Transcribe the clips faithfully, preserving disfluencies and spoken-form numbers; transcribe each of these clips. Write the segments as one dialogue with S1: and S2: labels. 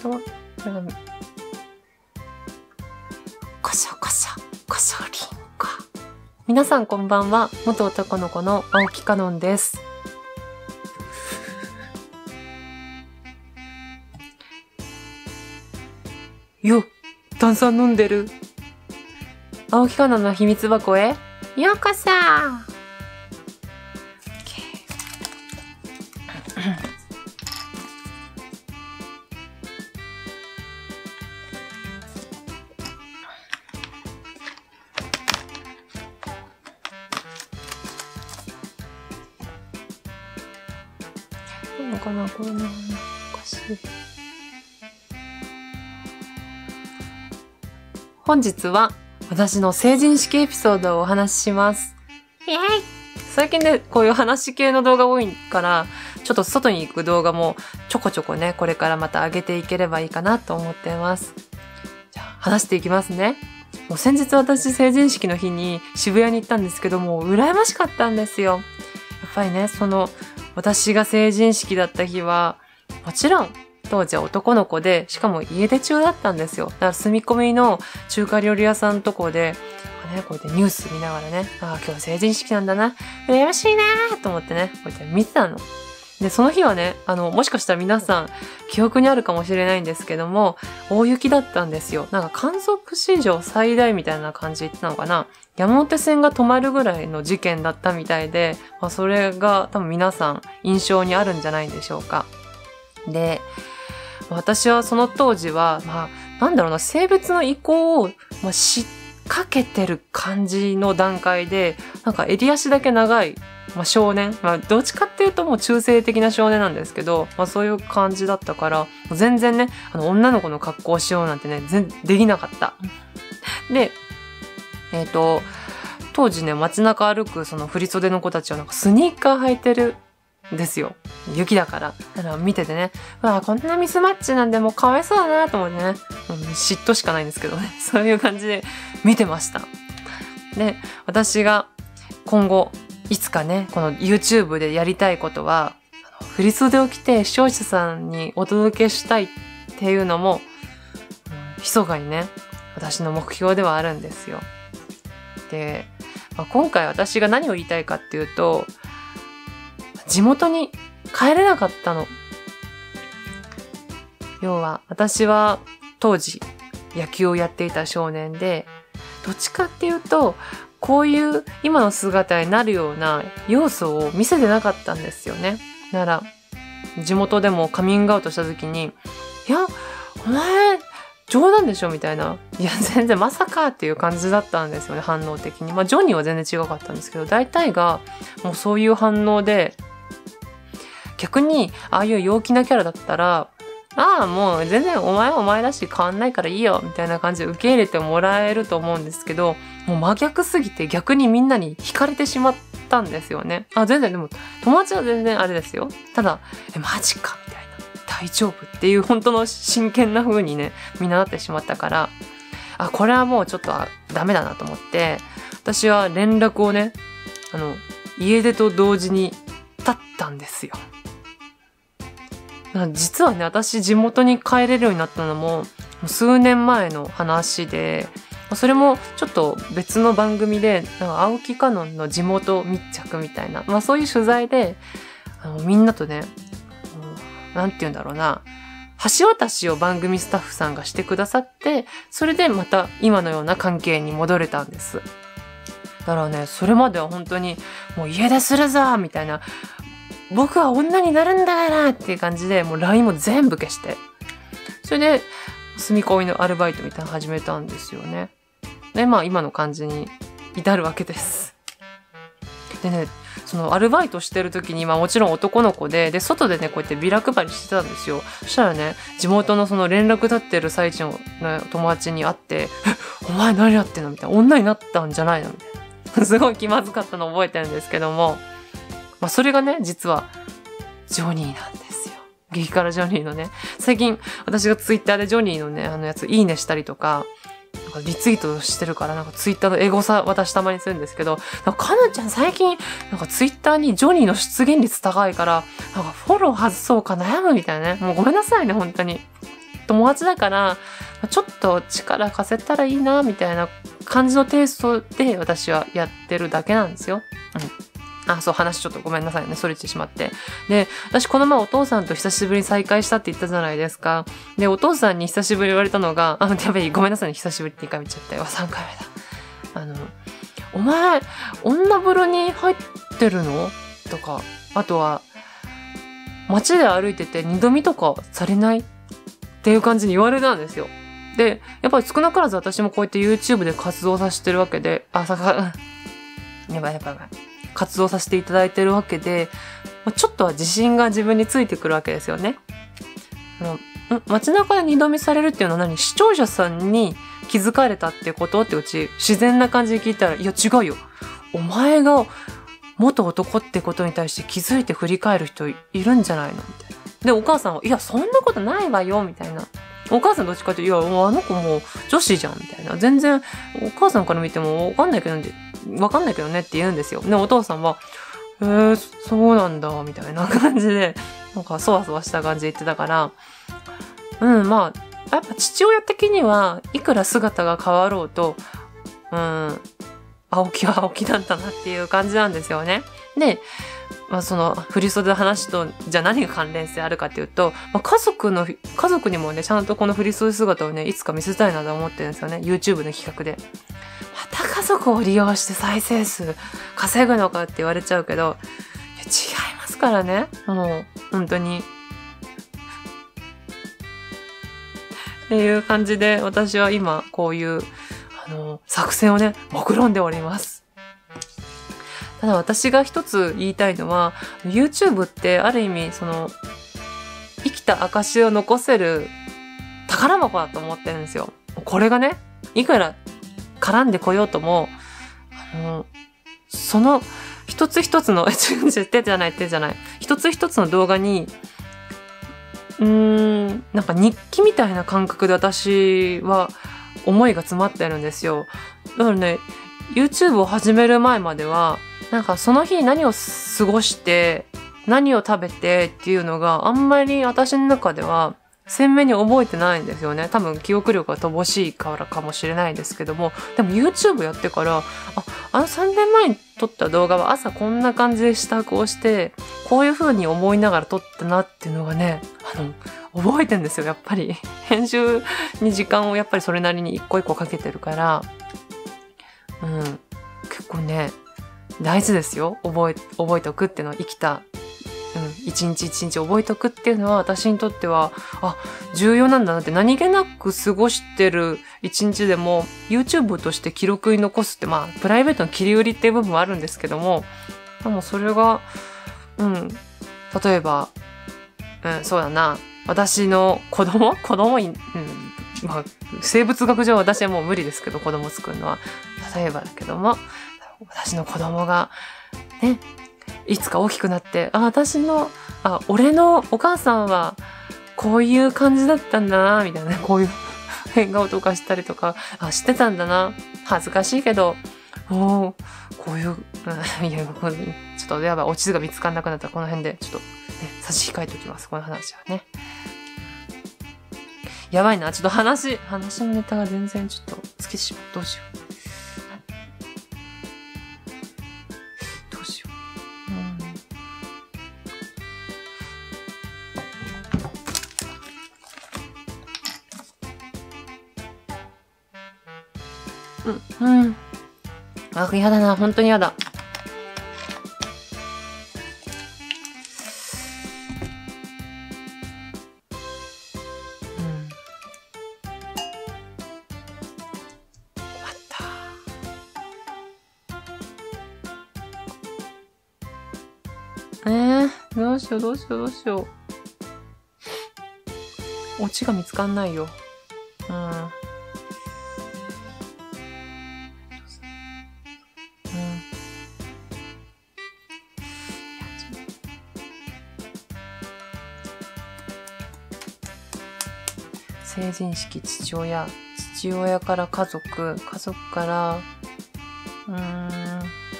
S1: 当はこれがこそこそこそりんこ。皆さんこんばんは。元男の子の青木かのんです。よ、炭酸飲んでる。青木かのんの秘密箱へようこそ。どうのかな、これな、おかしい。本日は私の成人式エピソードをお話しします。イエイ。最近ね、こういう話系の動画多いから、ちょっと外に行く動画もちょこちょこね、これからまた上げていければいいかなと思っています。じゃあ、話していきますね。もう先日私成人式の日に渋谷に行ったんですけども、羨ましかったんですよ。やっぱりね、その、私が成人式だった日は、もちろん、当時は男の子で、しかも家出中だったんですよ。だから住み込みの中華料理屋さんのとこで、ね、こうやってニュース見ながらね、ああ、今日成人式なんだな、羨ましいなーと思ってね、こうやって見てたの。で、その日はね、あの、もしかしたら皆さん、記憶にあるかもしれないんですけども、大雪だったんですよ。なんか観測史上最大みたいな感じなのかな。山手線が止まるぐらいの事件だったみたいで、まあ、それが多分皆さん印象にあるんじゃないでしょうか。で、私はその当時は、まあ、なんだろうな、性別の移行を、まあ、知っかけてる感じの段階で、なんか襟足だけ長い、まあ、少年、まあ、どっちかっていうともう中性的な少年なんですけど、まあ、そういう感じだったから、全然ね、あの、女の子の格好をしようなんてね、全然できなかった。で、えっと、当時ね、街中歩くその振り袖の子たちはなんかスニーカー履いてるんですよ。雪だから。だから見ててね、うわ、こんなミスマッチなんでもうかわいそうだなと思ってね、うん、嫉妬しかないんですけどね、そういう感じで見てました。で、私が今後、いつかね、この YouTube でやりたいことは、振り袖を着て視聴者さんにお届けしたいっていうのも、うん、密かにね、私の目標ではあるんですよ。で、まあ、今回私が何を言いたいかっていうと、地元に帰れなかったの。要は、私は当時野球をやっていた少年で、どっちかっていうと、こういう今の姿になるような要素を見せてなかったんですよね。なら、地元でもカミングアウトした時に、いや、お前、冗談でしょみたいな。いや、全然まさかっていう感じだったんですよね、反応的に。まあ、ジョニーは全然違かったんですけど、大体がもうそういう反応で、逆に、ああいう陽気なキャラだったら、ああ、もう全然お前はお前だし変わんないからいいよ、みたいな感じで受け入れてもらえると思うんですけど、もう真逆すぎて逆にみんなに惹かれてしまったんですよね。あ、全然でも、友達は全然あれですよ。ただ、え、マジかみたいな。大丈夫っていう本当の真剣な風にね、みんななってしまったから、あ、これはもうちょっとダメだなと思って、私は連絡をね、あの、家出と同時に立ったんですよ。実はね、私地元に帰れるようになったのも数年前の話で、それもちょっと別の番組で、なんか青木かのんの地元密着みたいな、まあそういう取材で、あのみんなとね、なんて言うんだろうな、橋渡しを番組スタッフさんがしてくださって、それでまた今のような関係に戻れたんです。だからね、それまでは本当にもう家出するぞみたいな、僕は女になるんだからっていう感じで、もう ライン も全部消して。それで、住み込みのアルバイトみたいなの始めたんですよね。で、まあ今の感じに至るわけです。でね、そのアルバイトしてる時に、まあもちろん男の子で、で、外でね、こうやってビラ配りしてたんですよ。そしたらね、地元のその連絡立ってる最中の友達に会って、お前何やってんのみたいな。女になったんじゃないのみたいな。すごい気まずかったのを覚えてるんですけども、まあそれがね、実は、ジョニーなんですよ。激辛ジョニーのね。最近、私がツイッターでジョニーのね、あのやつ、いいねしたりとか、なんかリツイートしてるから、なんかツイッターのエゴサ私たまにするんですけど、なんかかなちゃん最近、なんかツイッターにジョニーの出現率高いから、なんかフォロー外そうか悩むみたいなね。もうごめんなさいね、本当に。 友達だから、ちょっと力貸せたらいいな、みたいな感じのテイストで私はやってるだけなんですよ。うん。あ、そう、話ちょっとごめんなさいね。それてしまって。で、私この前お父さんと久しぶりに再会したって言ったじゃないですか。で、お父さんに久しぶり言われたのが、あ、やべえ、ごめんなさいね。久しぶりってにかいめ言っちゃったよ。さんかいめだ。あの、お前、女風呂に入ってるのとか、あとは、街で歩いてて二度見とかされないっていう感じに言われたんですよ。で、やっぱり少なからず私もこうやって YouTube で活動させてるわけで、あ、さか、やばいやばいやばい。活動させていただいてるわけで、ちょっとは自信が自分についてくるわけですよね。あのん街中で二度見されるっていうのは何？視聴者さんに気づかれたってことってうち自然な感じで聞いたら、いや違うよ。お前が元男ってことに対して気づいて振り返る人いるんじゃないのみたいな。で、お母さんは、いや、そんなことないわよ、みたいな。お母さんどっちかっていうと、いや、もうあの子もう女子じゃん、みたいな。全然、お母さんから見てもわかんないけど、わかんないけどねって言うんですよ。で、お父さんは、へえ、そうなんだ、みたいな感じで、なんか、そわそわした感じで言ってたから、うん、まあ、やっぱ父親的には、いくら姿が変わろうと、うん、青木は青木なんだなっていう感じなんですよね。で、まあその振袖の話とじゃあ何が関連性あるかっていうと、まあ、家族の家族にもねちゃんとこの振袖姿をねいつか見せたいなと思ってるんですよね。 YouTube の企画で。また家族を利用して再生数稼ぐのかって言われちゃうけど、いや違いますからね。もう本当にっていう感じで私は今こういうあの作戦をね目論んでおります。ただ私が一つ言いたいのは YouTube ってある意味その生きた証を残せる宝箱だと思ってるんですよ。これがねいくら絡んでこようともあのその一つ一つの手じゃない手じゃない一つ一つの動画にうーんなんか日記みたいな感覚で私は思いが詰まってるんですよ。だからね YouTube を始める前まではなんかその日何を過ごして何を食べてっていうのがあんまり私の中では鮮明に覚えてないんですよね。多分記憶力が乏しいからかもしれないですけども、でも YouTube やってからあ、あのさんねんまえに撮った動画は朝こんな感じで支度をしてこういう風に思いながら撮ったなっていうのがねあの覚えてんですよ。やっぱり編集に時間をやっぱりそれなりに一個一個かけてるからうん結構ね大事ですよ。覚え、覚えておくっていうのは生きた、うん、一日一日覚えておくっていうのは私にとっては、あ、重要なんだなって何気なく過ごしてる一日でも YouTube として記録に残すって、まあ、プライベートの切り売りっていう部分はあるんですけども、でもそれが、うん、例えば、うん、そうだな、私の子供子供に、うん、まあ、生物学上私はもう無理ですけど、子供作るのは。例えばだけども、私の子供がねいつか大きくなってあ私のあ俺のお母さんはこういう感じだったんだなみたいなねこういう変顔とかしたりとかあしてたんだな恥ずかしいけどおこういう、うん、いやちょっとやばいオチが見つかんなくなったらこの辺でちょっと、ね、差し控えておきますこの話はね。やばいなちょっと話話のネタが全然ちょっと尽きてしまうどうしよう。うん、うん。あ、やだな、本当にやだ。うん。終わった。えー、どうしよう、どうしよう、どうしよう。オチが見つかんないよ。うん。成人式父親父親から家族家族からうーん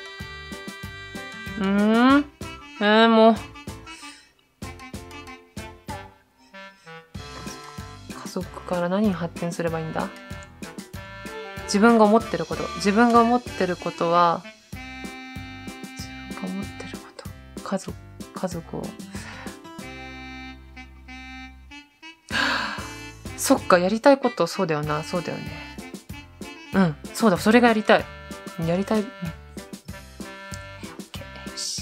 S1: うーんえー、もう家から何に発展すればいいんだ？自分が思ってること。自分が思ってることは、自分が思ってること。家族、家族を。そっか、やりたいこと、そうだよな、そうだよね。うん、そうだ、それがやりたい。やりたい。うん、よし。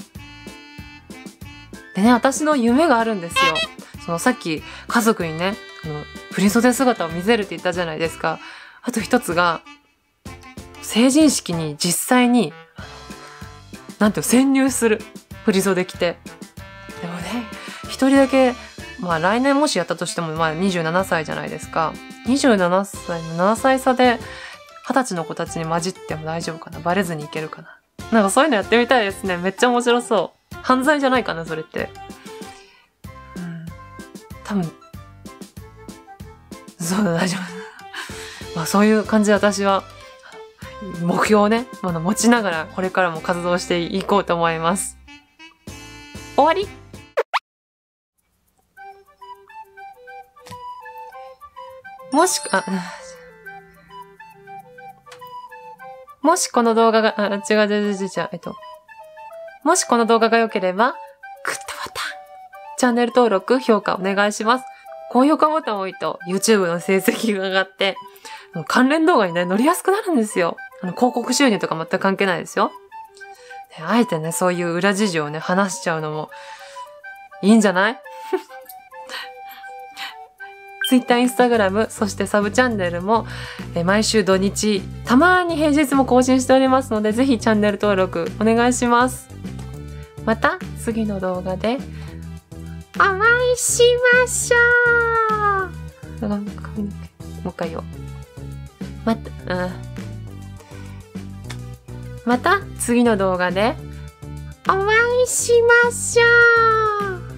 S1: でね、私の夢があるんですよ。そのさっき家族にね、あの振袖姿を見せるって言ったじゃないですか。あと一つが、成人式に実際に、なんていうの、潜入する。振袖着て。でもね、一人だけ、まあ来年もしやったとしても、まあにじゅうななさいじゃないですか。にじゅうななさいのななさい差で、はたちの子たちに混じっても大丈夫かな？バレずにいけるかな？なんかそういうのやってみたいですね。めっちゃ面白そう。犯罪じゃないかな、それって。うん。多分、そうだ、大丈夫。まあそういう感じで私は、目標をね、まだ持ちながらこれからも活動していこうと思います。終わり？もし、あ、もしこの動画が、あ、違う違う違う違う、えっと、もしこの動画が良ければ、グッドボタン、チャンネル登録、評価お願いします。高評価ボタンを押すと YouTube の成績が上がって、関連動画にね、乗りやすくなるんですよ。あの広告収入とか全く関係ないですよ。あえてね、そういう裏事情をね、話しちゃうのもいいんじゃない？ Twitter、Instagram、そしてサブチャンネルもえ毎週土日、たまに平日も更新しておりますので、ぜひチャンネル登録お願いします。また次の動画でお会いしましょう。もう一回言おう。また、うん。また次の動画でお会いしましょう。